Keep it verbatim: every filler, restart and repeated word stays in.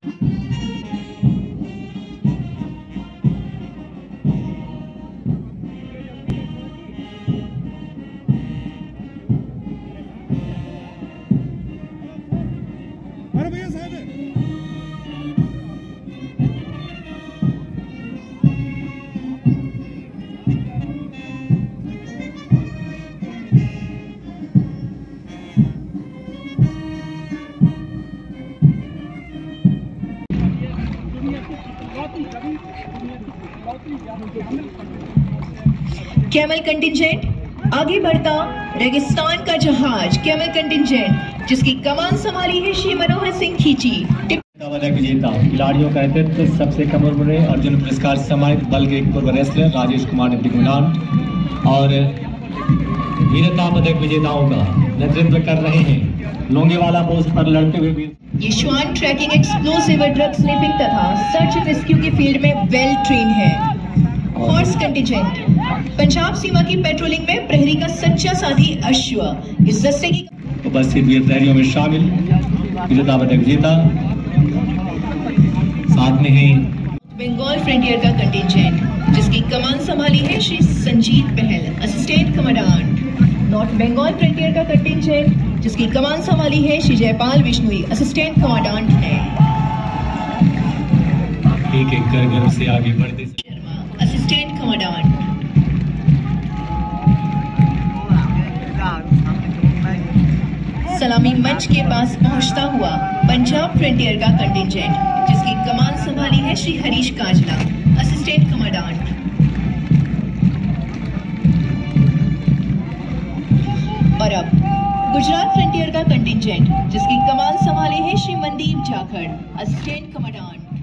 अरे भैया साहब है। कैमल कंटिंजेंट आगे बढ़ता रेगिस्तान का जहाज कैमल कंटिंजेंट जिसकी कमान संभाली है श्री मनोहर सिंह खींची। पदक विजेता खिलाड़ियों का नेतृत्व सबसे कम उम्र में अर्जुन पुरस्कार सम्मानित बल के पूर्व रेसलर राजेश कुमार ने कमांड और वीरता पदक विजेताओं का नेतृत्व कर रहे हैं लोंगेवाला पोस्ट पर लड़ते हुए ये श्वान ट्रैकिंग एक्सप्लोसिव ड्रग स्निफिंग तथा सर्च एंड रेस्क्यू के फील्ड में वेल ट्रेन है। हॉर्स कंटिंजेंट पंजाब सीमा की पेट्रोलिंग में प्रहरी का सच्चा साथी अश्व इस दस्ते की उपस्थित वीर प्रहरियों में शामिल वीरता पदक विजेता साथ में है बंगाल फ्रंटियर का कंटिंजेंट जिसकी कमान संभाली है Shri Sanjeet Bahl assistant commandant. North Bengal frontier का कंटिंजेंट जिसकी कमान संभाली है श्री जयपाल विश्नोई असिस्टेंट कमांडेंट है। एक एक कर घर से आगे बढ़ते शर्मा असिस्टेंट कमांडेंट। सलामी मंच के पास पहुंचता हुआ पंजाब फ्रंटियर का कंटिंजेंट जिसकी कमान संभाली है श्री हरीश कांजला असिस्टेंट कमांडेंट। और अब गुजरात फ्रंटियर का कंटिंजेंट जिसकी कमान संभाली है श्री मनदीप जाखड़ असिस्टेंट कमांडेंट।